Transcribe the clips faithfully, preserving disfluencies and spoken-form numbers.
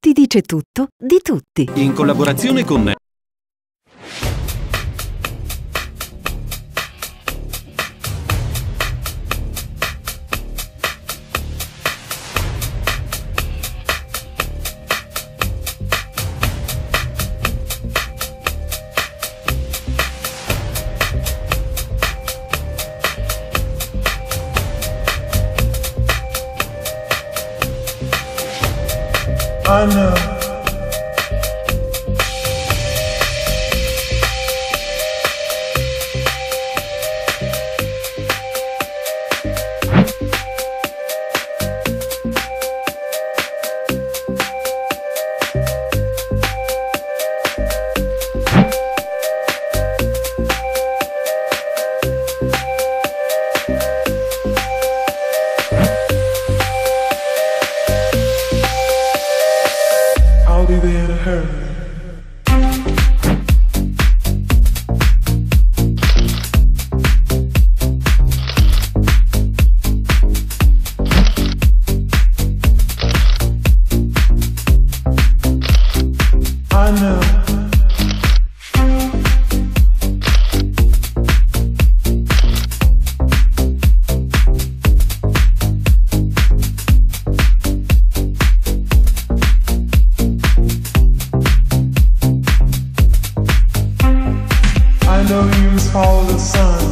ti dice tutto di tutti. In collaborazione con I know. I'll be there to hurt. I know. I know you must follow the sun.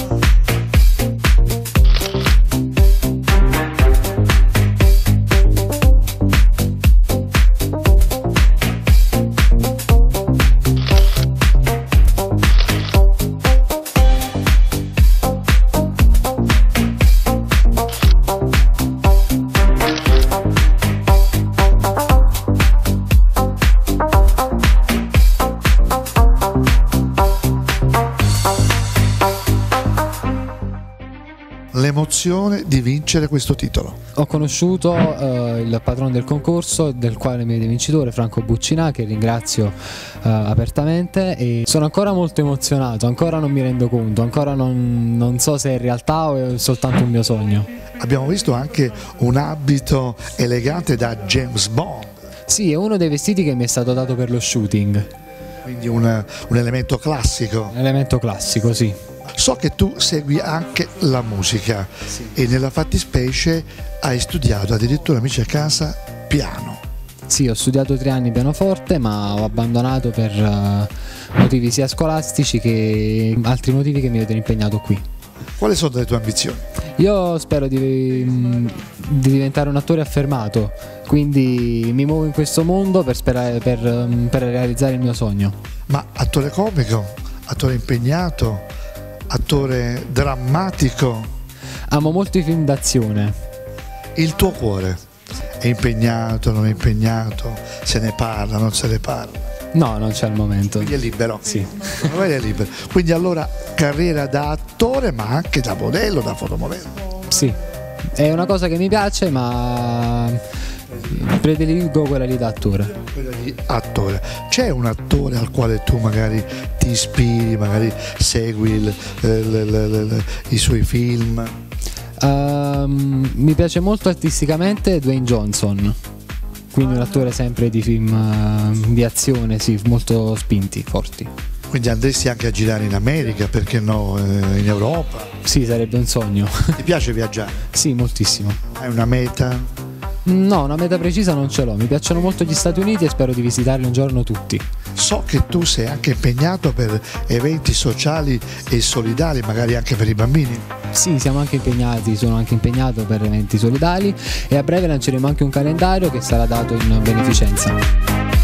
L'emozione di vincere questo titolo. Ho conosciuto uh, il padrone del concorso, del quale mi vede vincitore, Franco Buccinà, che ringrazio uh, apertamente, e sono ancora molto emozionato, ancora non mi rendo conto, ancora non, non so se è realtà o è soltanto un mio sogno. Abbiamo visto anche un abito elegante da James Bond. Sì, è uno dei vestiti che mi è stato dato per lo shooting. Quindi un, un elemento classico. Un elemento classico, sì. So che tu segui anche la musica, sì, e nella fattispecie hai studiato addirittura, amici a casa, piano. Sì, ho studiato tre anni pianoforte, ma ho abbandonato per uh, motivi sia scolastici che altri motivi che mi vedono impegnato qui. Quali sono le tue ambizioni? Io spero di, di diventare un attore affermato, quindi mi muovo in questo mondo per, sperare, per, per realizzare il mio sogno. Ma attore comico, attore impegnato, attore drammatico? Amo molto i film d'azione. Il tuo cuore è impegnato, non è impegnato? Se ne parla, non se ne parla? No, non c'è al momento. Quindi è libero? Sì. È libero. Quindi allora carriera da attore, ma anche da modello, da fotomodello? Sì, è una cosa che mi piace, ma prediligo quella lì da attore. Quella di attore. C'è un attore al quale tu magari ti ispiri, magari segui il, le, le, le, le, i suoi film? Uh, mi piace molto artisticamente Dwayne Johnson, quindi un attore sempre di film uh, di azione, sì, molto spinti, forti. Quindi andresti anche a girare in America, perché no, in Europa? Sì, sarebbe un sogno. Ti piace viaggiare? Sì, moltissimo. Hai una meta? No, una meta precisa non ce l'ho, mi piacciono molto gli Stati Uniti e spero di visitarli un giorno tutti. So che tu sei anche impegnato per eventi sociali e solidali, magari anche per i bambini. Sì, siamo anche impegnati, sono anche impegnato per eventi solidali e a breve lanceremo anche un calendario che sarà dato in beneficenza.